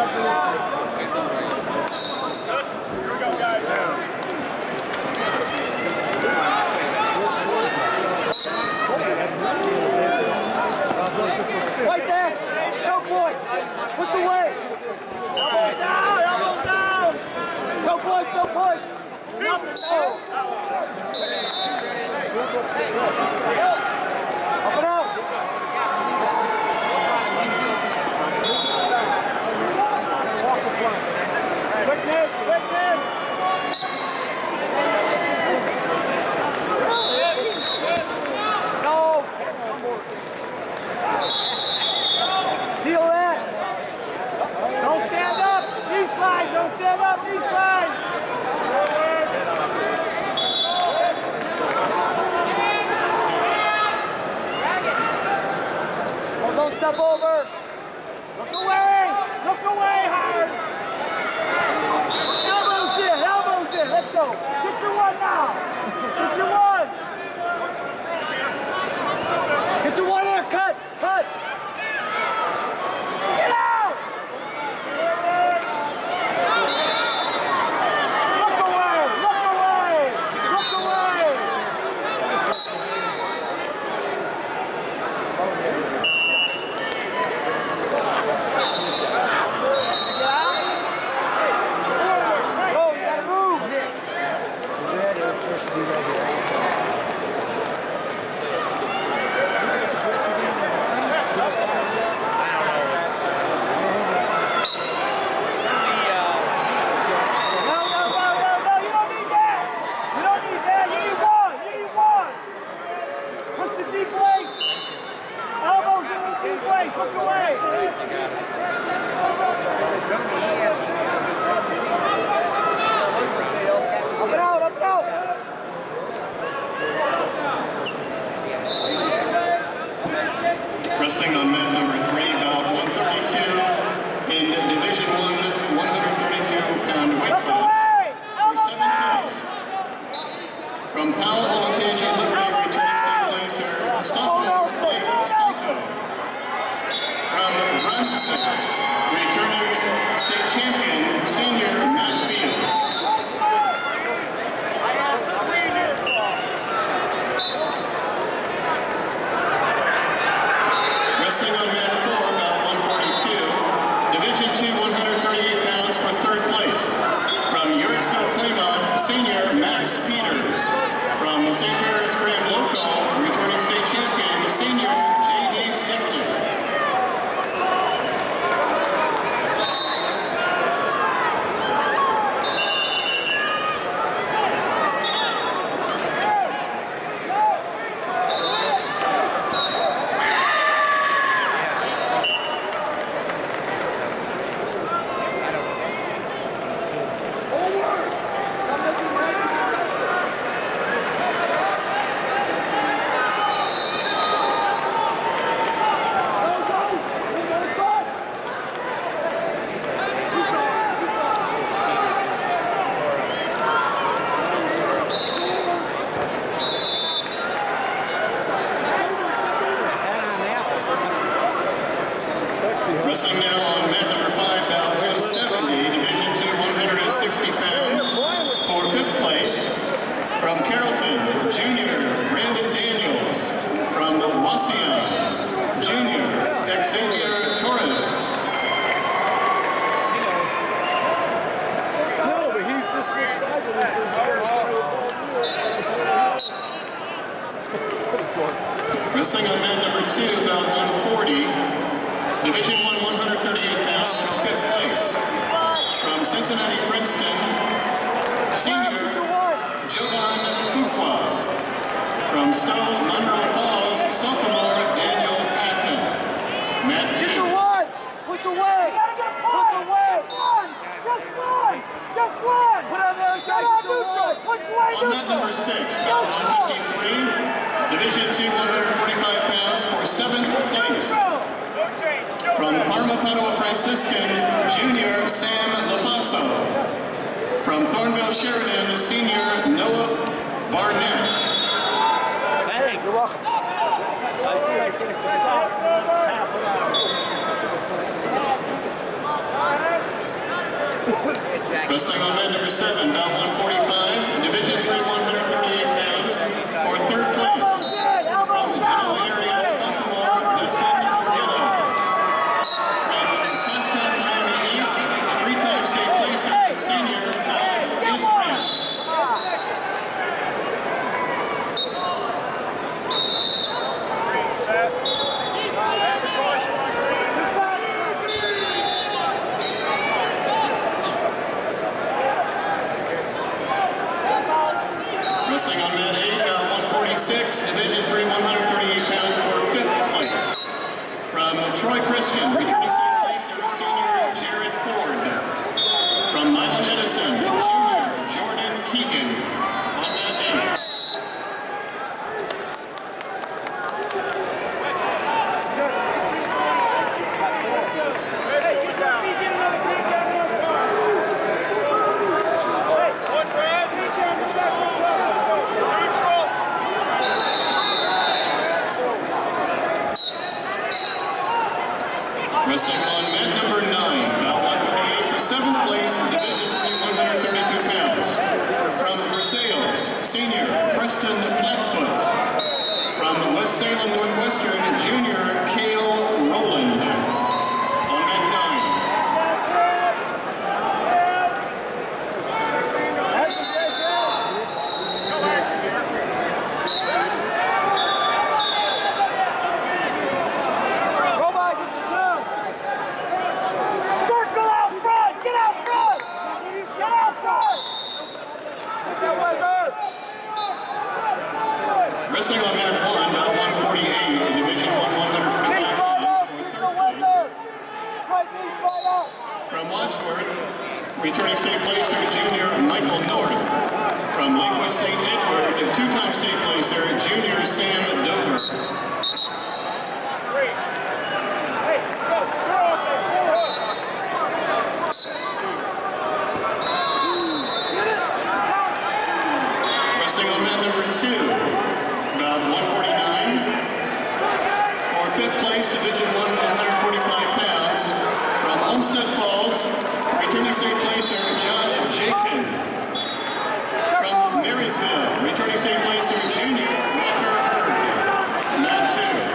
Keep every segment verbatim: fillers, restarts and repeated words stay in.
Right there! No boys! Push away! Elbow down! Elbow down! No boys! No boys! Oh. Up and out! Quickness! Quickness! No! Feel that! Don't stand up! Knee slide! Don't stand up! Knee slide! Oh, don't step over! Look away! Look away, Howard! Elbows in! Elbows in! Let's go! Get your one now! Get your one! Get your one there! Cut! Cut! Get out! Look away! Look away! Look away! Go, you gotta move! Look away! Up and out, up and out! Wrestling on mat number three, bout one thirty-two in Division one, one thirty-two pound weight class for seventh place. From Powell, Olentangy, Liberty, returning state placer, sophomore Blake Santo. From Brunswick, returning state champion, senior Matt Fields. Wrestling on mat four, about one forty-two. Division two, one thirty-eight pounds for third place. From Uricksville, Claymont, senior Max Peters. From Saint Paris Grand Local, returning state champion, senior J D Stickler. Wrestling now on mat number five, bout one seventy, Division two, one sixty pounds for fifth place. From Carrollton, Junior Brandon Daniels. From Wasia, Junior Xavier Torres. No, but he just looks sideways. Wrestling on mat number two, about one forty. Division one, one thirty-eight pounds for fifth place. From Cincinnati, Princeton, senior Jovan Fuqua. From Stowe, Monroe Falls, sophomore Daniel Patton. Matt Get your one! Push away! Push away! Just one! Just one! Put on the other side, get your one! Push away, on mat number six, about one fifty-three. Division two, one forty-five pounds for seventh place. From Parma Padua Franciscan, Junior Sam LaFaso. From Thornville Sheridan, Senior Noah Barnett. Thanks. You're welcome. I expected it to stop half an hour. Wrestling on mat number seven, bout one forty-five, Division three, one hundred thirty-eight pounds, for third place. From the Genoa area, sophomore, Dustin Morgello. From Preston, Miami East, three-time state placer, senior, Alex Isbrand. Wrestling on mat eight, uh, one forty-six, Division three, one hundred thirty-eight pounds for fifth place. From Troy Christian, returning state placer, senior Jared Ford. From Milan Edison, junior Jordan Keegan on mat eight. Wrestling on mat number nine, bout one thirty-eight for seventh place in Division three, one hundred thirty-two pounds. From Versailles, senior Preston Plattfoot. From West Salem Northwestern, junior Cale Rowland on mat nine. Wrestling on mat one, bout one forty-eight in Division one, one hundred forty-five pounds for third place. From Wadsworth, returning state placer, junior Michael North. From Lakewood Saint Edward, two-time state placer, junior Sam Dover. Wrestling on mat number two, about one forty-nine. For fifth place, Division one, one hundred forty-five pounds. From Olmsted Falls, returning state placer, Josh Jakin. From Marysville, returning state placer, junior Walker Hurd. Mat two.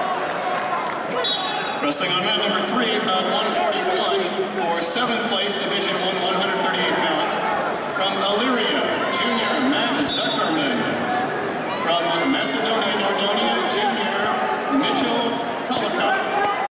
Wrestling on mat number three, about one forty-one for seventh place.